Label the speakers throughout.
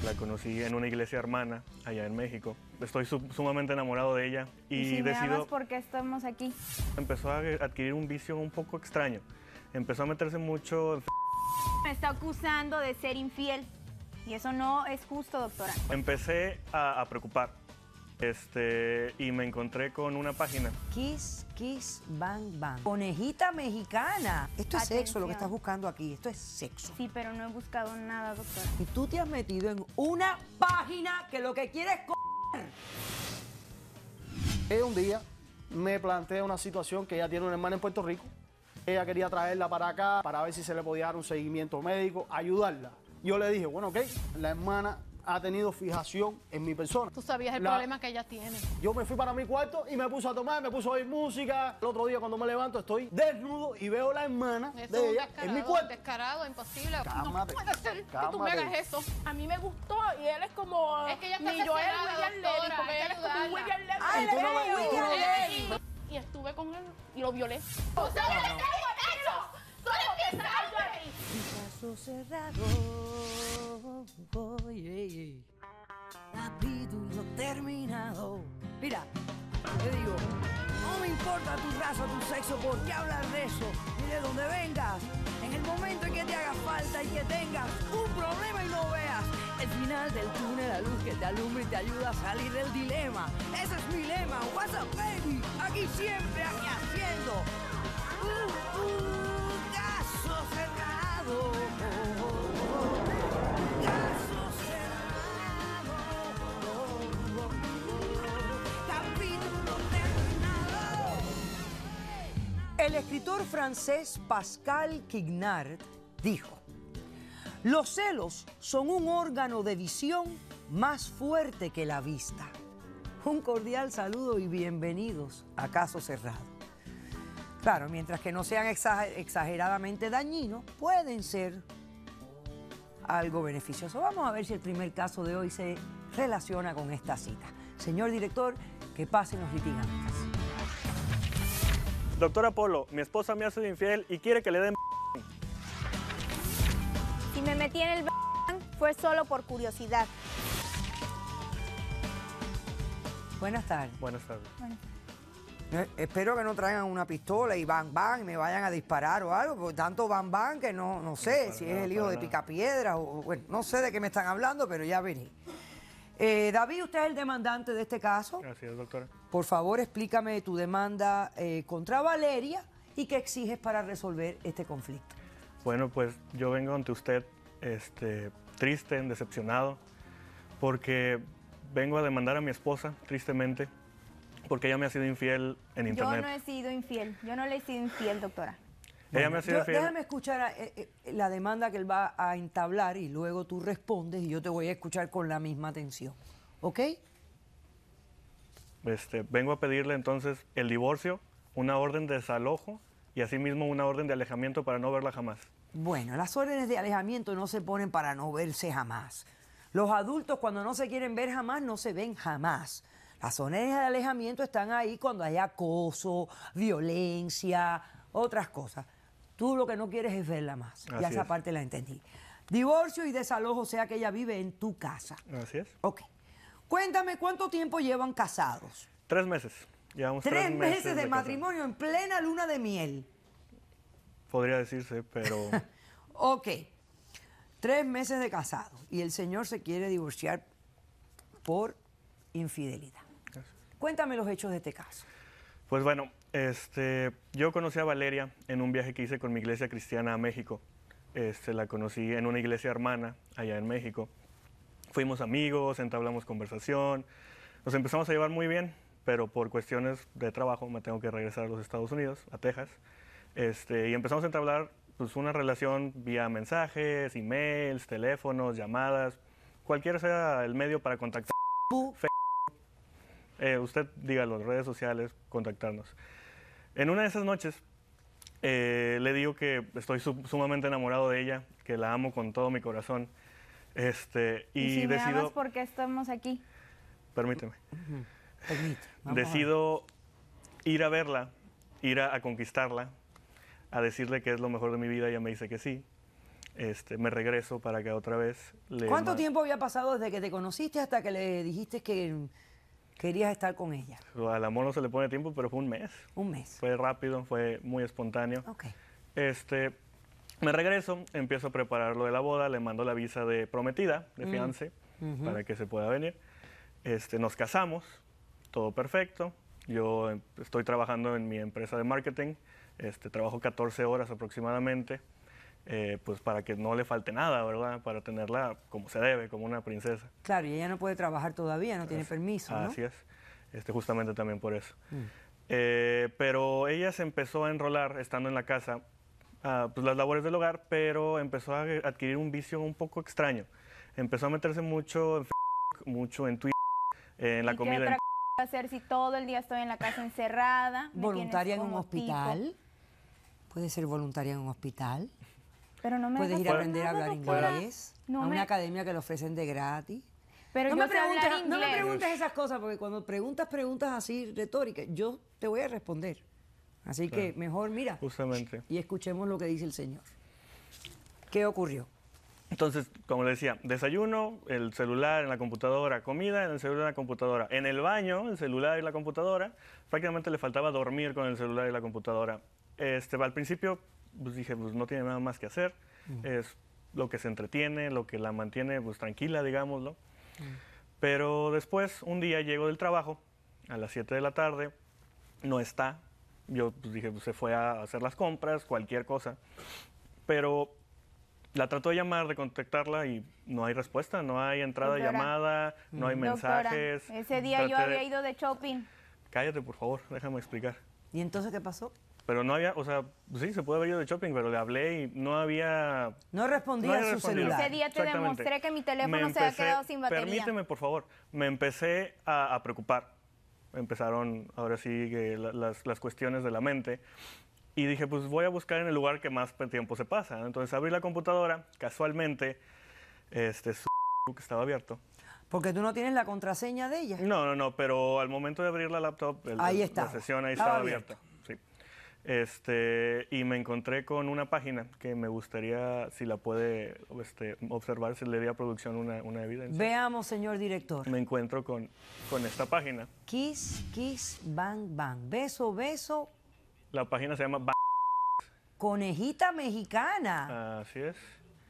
Speaker 1: La conocí en una iglesia hermana allá en México. Estoy sumamente enamorado de ella y
Speaker 2: si me
Speaker 1: decido...
Speaker 2: amas, ¿por qué estamos aquí?
Speaker 1: Empezó a adquirir un vicio un poco extraño. Empezó a meterse mucho en...
Speaker 2: Me está acusando de ser infiel y eso no es justo, doctora.
Speaker 1: Empecé a preocupar y me encontré con una página.
Speaker 3: Kiss, Kiss, Bang, Bang. Conejita mexicana. Esto es sexo, lo que estás buscando aquí. Esto es sexo.
Speaker 2: Sí, pero no he buscado nada, doctora.
Speaker 3: Y tú te has metido en una página que lo que quiere es
Speaker 4: Un día me plantea una situación que ella tiene una hermana en Puerto Rico. Ella quería traerla para acá para ver si se le podía dar un seguimiento médico, ayudarla. Yo le dije, bueno, ok, la hermana ha tenido fijación en mi persona.
Speaker 5: Tú sabías el problema que ella tiene.
Speaker 4: Yo me fui para mi cuarto y me puse a tomar, me puse a oír música. El otro día cuando me levanto estoy desnudo y veo la hermana de ella en mi cuarto.
Speaker 5: Descarado, imposible.
Speaker 4: Cálmate,
Speaker 5: no puede ser que tú me
Speaker 4: cálmate.
Speaker 5: hagas eso.
Speaker 6: A mí me gustó y él es como...
Speaker 5: Es que ella está
Speaker 6: mi Joel
Speaker 5: obsesionada,
Speaker 6: William
Speaker 5: doctora,
Speaker 6: Levy, porque
Speaker 5: hay
Speaker 6: él
Speaker 5: que
Speaker 6: es como un
Speaker 5: ayudarla.
Speaker 6: William Levy.
Speaker 3: Ay,
Speaker 4: Y tú no me-
Speaker 3: William
Speaker 4: y tú no-
Speaker 6: Y estuve con él y lo violé.
Speaker 5: ¡Tú sabes que es borracho! ¡Tú le empiezas a hablar!
Speaker 3: Caso cerrado. Oye, capítulo terminado. Mira, te digo, no me importa tu raza, tu sexo, por qué hablar de eso, ni de dónde vengas. En el momento en que te haga falta y que tengas un problema y no veas el final del túnel, la luz que te alumbra y te ayuda a salir del dilema. Ese es mi lema. What's up, baby? Aquí siempre, aquí haciendo. Caso cerrado. Caso cerrado. Capítulo terminado. El escritor francés Pascal Quignard dijo: los celos son un órgano de visión más fuerte que la vista. Un cordial saludo y bienvenidos a Caso Cerrado. Claro, mientras que no sean exageradamente dañinos, pueden ser algo beneficioso. Vamos a ver si el primer caso de hoy se relaciona con esta cita. Señor director, que pasen los litigantes.
Speaker 1: Doctor Apolo, mi esposa me ha sido infiel y quiere que le den...
Speaker 2: Si me metí en el fue solo por curiosidad.
Speaker 3: Buenas tardes.
Speaker 1: Buenas tardes.
Speaker 3: Espero que no traigan una pistola y bang bang y me vayan a disparar o algo, porque tanto bang bang que no sé si es el hijo de Picapiedra o bueno, no sé de qué me están hablando, pero ya veré. David, usted es el demandante de este caso.
Speaker 1: Gracias, doctora.
Speaker 3: Por favor, explícame tu demanda contra Valeria y qué exiges para resolver este conflicto.
Speaker 1: Bueno, pues yo vengo ante usted triste, decepcionado, porque vengo a demandar a mi esposa, tristemente, porque ella me ha sido infiel en internet.
Speaker 2: Yo no he sido infiel. Yo no le he sido infiel, doctora.
Speaker 1: Ella me ha sido infiel.
Speaker 3: Déjame escuchar la demanda que él va a entablar y luego tú respondes y yo te voy a escuchar con la misma atención. ¿Ok?
Speaker 1: Vengo a pedirle entonces el divorcio, una orden de desalojo y asimismo una orden de alejamiento para no verla jamás.
Speaker 3: Bueno, las órdenes de alejamiento no se ponen para no verse jamás. Los adultos cuando no se quieren ver jamás, no se ven jamás. Las órdenes de alejamiento están ahí cuando hay acoso, violencia, otras cosas. Tú lo que no quieres es verla más. Ya
Speaker 1: Así
Speaker 3: esa
Speaker 1: es.
Speaker 3: parte la entendí. Divorcio y desalojo, o sea que ella vive en tu casa.
Speaker 1: Así es.
Speaker 3: Ok. Cuéntame, ¿cuánto tiempo llevan casados?
Speaker 1: 3 meses. Llevamos
Speaker 3: 3 meses de
Speaker 1: casado.
Speaker 3: matrimonio en plena luna de miel.
Speaker 1: Podría decirse, pero...
Speaker 3: Ok. 3 meses de casados y el señor se quiere divorciar por infidelidad. Cuéntame los hechos de este caso.
Speaker 1: Pues bueno, yo conocí a Valeria en un viaje que hice con mi iglesia cristiana a México. La conocí en una iglesia hermana allá en México. Fuimos amigos, entablamos conversación, nos empezamos a llevar muy bien, pero por cuestiones de trabajo me tengo que regresar a los Estados Unidos, a Texas, y empezamos a entablar pues, una relación vía mensajes, emails, teléfonos, llamadas, cualquiera sea el medio para contactar. Usted dígalo, redes sociales, contactarnos. En una de esas noches le digo que estoy sumamente enamorado de ella, que la amo con todo mi corazón.
Speaker 2: Y si me
Speaker 1: decido...
Speaker 2: amas, ¿por qué estamos aquí?
Speaker 1: Permíteme.
Speaker 3: Permite, vamos
Speaker 1: Decido ir a verla, ir a conquistarla, a decirle que es lo mejor de mi vida. Ella me dice que sí. me regreso para acá otra vez.
Speaker 3: ¿Cuánto tiempo había pasado desde que te conociste hasta que le dijiste que querías estar con ella?
Speaker 1: Al amor no se le pone tiempo, pero fue un mes.
Speaker 3: Un mes.
Speaker 1: Fue rápido, fue muy espontáneo.
Speaker 3: Ok.
Speaker 1: Me regreso, empiezo a preparar lo de la boda, le mando la visa de prometida, de fiancé, para que se pueda venir. Nos casamos, todo perfecto. Yo estoy trabajando en mi empresa de marketing, trabajo 14 horas aproximadamente, pues para que no le falte nada, ¿verdad? Para tenerla como se debe, como una princesa.
Speaker 3: Claro, y ella no puede trabajar todavía, no tiene permiso, ¿no?
Speaker 1: Así es, justamente también por eso. Pero ella se empezó a enrolar estando en la casa, pues las labores del hogar, pero empezó a adquirir un vicio un poco extraño. Empezó a meterse mucho en Facebook, mucho en Twitter, en la comida.
Speaker 2: ¿Qué otra cosa hacer si todo el día estoy en la casa encerrada? Me
Speaker 3: ¿Voluntaria en
Speaker 2: tienes
Speaker 3: un
Speaker 2: como tipo.
Speaker 3: hospital? ¿Puede ser voluntaria en un hospital?
Speaker 2: Pero no me
Speaker 3: ¿Puedes
Speaker 2: hagas
Speaker 3: ir a aprender a
Speaker 2: nada,
Speaker 3: hablar
Speaker 2: doctora.
Speaker 3: inglés?
Speaker 2: No
Speaker 3: a una
Speaker 2: me-
Speaker 3: academia que le ofrecen de gratis.
Speaker 2: Pero
Speaker 3: No
Speaker 2: yo
Speaker 3: me,
Speaker 2: sé hablar
Speaker 3: preguntes, no me
Speaker 2: inglés.
Speaker 3: preguntes esas cosas, porque cuando preguntas preguntas así retóricas, yo te voy a responder. Así que mejor mira
Speaker 1: Justamente.
Speaker 3: y escuchemos lo que dice el Señor. ¿Qué ocurrió?
Speaker 1: Entonces, como le decía, desayuno, el celular en la computadora, comida en el celular en la computadora, en el baño, el celular y la computadora. Prácticamente le faltaba dormir con el celular y la computadora. Al principio pues dije, pues no tiene nada más que hacer, es lo que se entretiene, lo que la mantiene pues tranquila, digámoslo. Pero después, un día llego del trabajo, a las 7 de la tarde, no está. Yo pues dije, pues se fue a hacer las compras, cualquier cosa. Pero la trato de llamar, de contactarla y no hay respuesta, no hay entrada de
Speaker 2: Doctora.
Speaker 1: llamada, no hay
Speaker 2: Doctora,
Speaker 1: mensajes.
Speaker 2: ese día yo
Speaker 1: Traté
Speaker 2: había
Speaker 1: de-
Speaker 2: ido de shopping.
Speaker 1: Cállate, por favor, déjame explicar.
Speaker 3: ¿Y entonces qué pasó?
Speaker 1: Pero no había, o sea, sí, se puede haber ido de shopping, pero le hablé y no había...
Speaker 3: No respondía
Speaker 1: había
Speaker 3: a su
Speaker 1: respondido.
Speaker 3: celular.
Speaker 2: Ese día te
Speaker 1: Exactamente.
Speaker 2: demostré que mi teléfono
Speaker 1: Me
Speaker 2: se había quedado sin batería.
Speaker 1: Permíteme, por favor. Me empecé a preocupar. Empezaron ahora sí que las cuestiones de la mente. Y dije, pues voy a buscar en el lugar que más tiempo se pasa. Entonces abrí la computadora, casualmente, su que estaba abierto.
Speaker 3: Porque tú no tienes la contraseña de ella.
Speaker 1: No, pero al momento de abrir la laptop,
Speaker 3: Ahí
Speaker 1: la
Speaker 3: estaba.
Speaker 1: sesión ahí
Speaker 3: Estaba
Speaker 1: estaba abierta. Sí. Y me encontré con una página que me gustaría, si la puede observar, si le di a producción una evidencia.
Speaker 3: Veamos, señor director.
Speaker 1: Me encuentro con esta página.
Speaker 3: Kiss, kiss, bang, bang. Beso, beso,
Speaker 1: La página se llama
Speaker 3: conejita mexicana.
Speaker 1: Así es.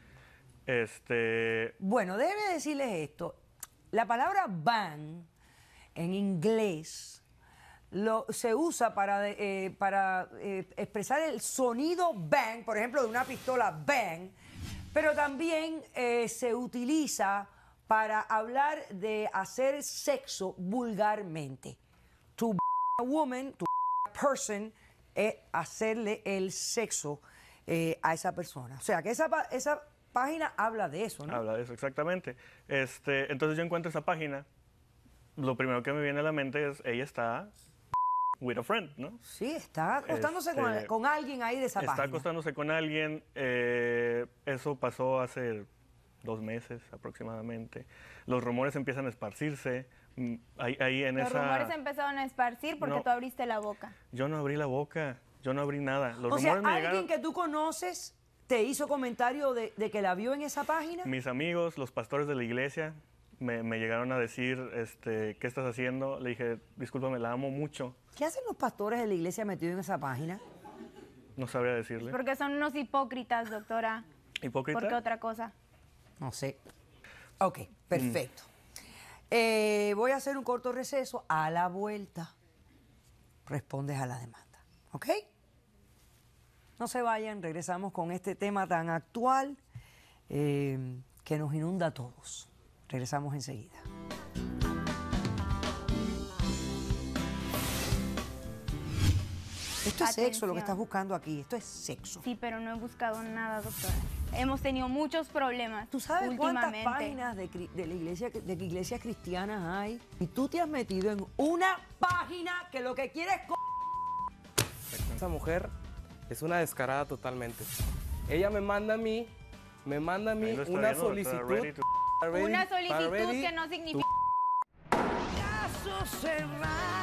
Speaker 3: Bueno, déjeme decirles esto. La palabra bang en inglés se usa para expresar el sonido bang, por ejemplo, de una pistola bang, pero también se utiliza para hablar de hacer sexo vulgarmente. To a woman, to a person, es hacerle el sexo a esa persona. O sea, que esa página habla de eso, ¿no?
Speaker 1: Habla de eso, exactamente. Entonces yo encuentro esa página. Lo primero que me viene a la mente es, ella está with a friend, ¿no?
Speaker 3: Sí, está acostándose con alguien ahí de esa
Speaker 1: Está
Speaker 3: página.
Speaker 1: acostándose con alguien. Eso pasó hace 2 meses aproximadamente. Los rumores empiezan a esparcirse. Ahí en
Speaker 2: Los
Speaker 1: esa...
Speaker 2: rumores empezaron a esparcir porque
Speaker 1: No.
Speaker 2: tú abriste la boca.
Speaker 1: Yo no abrí la boca. Yo no abrí nada. Los
Speaker 3: O sea,
Speaker 1: rumores me
Speaker 3: alguien
Speaker 1: llegaron...
Speaker 3: que tú conoces te hizo comentario de que la vio en esa página.
Speaker 1: Mis amigos, los pastores de la iglesia, me llegaron a decir, ¿qué estás haciendo? Le dije, discúlpame, la amo mucho.
Speaker 3: ¿Qué hacen los pastores de la iglesia metidos en esa página?
Speaker 1: No sabría decirle.
Speaker 2: Porque son unos hipócritas, doctora.
Speaker 1: ¿Hipócrita?
Speaker 2: ¿Por qué otra cosa?
Speaker 3: No sé. Ok, perfecto. Voy a hacer un corto receso. A la vuelta respondes a la demanda. ¿Ok? No se vayan, regresamos con este tema tan actual que nos inunda a todos. Regresamos enseguida. Esto es sexo, lo que
Speaker 2: Atención.
Speaker 3: estás buscando aquí. Esto es sexo.
Speaker 2: Sí, pero no he buscado nada, doctora. Hemos tenido muchos problemas.
Speaker 3: ¿Tú sabes cuántas
Speaker 2: últimamente.
Speaker 3: páginas de la iglesia, de iglesias cristianas hay? Y tú te has metido en una página que lo que quiere es...
Speaker 7: Esa mujer es una descarada totalmente. Ella me manda a mí
Speaker 1: Ahí lo está
Speaker 7: una
Speaker 1: viendo,
Speaker 7: solicitud.
Speaker 1: ready to-
Speaker 7: Ready,
Speaker 2: Una solicitud
Speaker 7: ready
Speaker 2: que no significa...
Speaker 3: Caso cerrado.